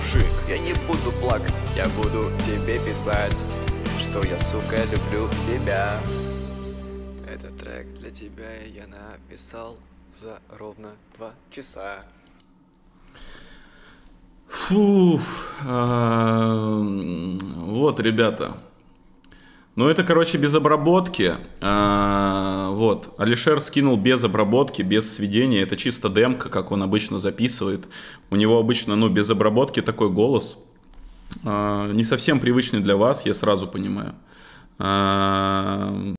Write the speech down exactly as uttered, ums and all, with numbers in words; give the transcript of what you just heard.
мужик, я не буду плакать, я буду тебе писать, что я, сука, люблю тебя. Этот трек для тебя я написал за ровно два часа. Фуф. а, Вот, ребята. Ну, это, короче, без обработки. А, Вот. Алишер скинул без обработки, без сведения. Это чисто демка, как он обычно записывает. У него обычно, ну, без обработки такой голос. А, Не совсем привычный для вас, я сразу понимаю. А,